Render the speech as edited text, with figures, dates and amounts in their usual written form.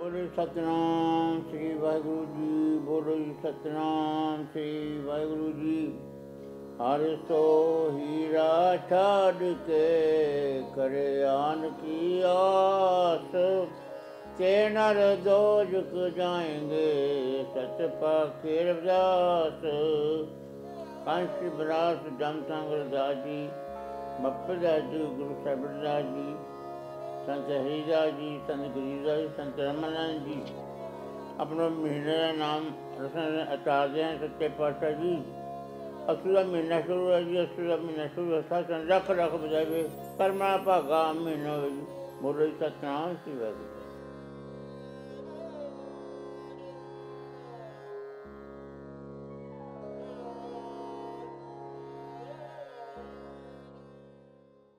ਬੋਲੇ ਸਤਨਾਮ ਸ੍ਰੀ ਵਾਹਿਗੁਰੂ ਜੀ। ਬੋਲੇ ਸਤਨਾਮ ਸ੍ਰੀ ਵਾਹਿਗੁਰੂ ਜੀ। ਹਰ ਸੋ ਹੀਰਾ ਛੱਡ ਕੇ ਕਰੇ ਆਨ ਕੀ ਆਸ, ਤੇ ਨਰ ਦੋਜਕ ਜਾਏਂਗੇ ਸਚ ਪਾਕੇ ਰਵਿਦਾਸ। ਕੰਸ ਬਰਾਸ ਜਮ ਸੰਗ ਰਦਾਸ ਜੀ, ਬਪਦਾ ਜੀ ਗੁਰੂ ਸਾਹਿਬ ਰਦਾਸ ਜੀ, संत हरिदास जी, संत गिरिदास जी, संत रमानंद जी। अपना महीने का नाम रसन उतारते हैं सच्चे पातशाह जी। असू का महीना शुरू है जी, असू का महीना शुरू है। सत्संग रख रख बजावे कर्मा भागा महीना हो जी। बोलो सतनाम श्री वाहिगुरू।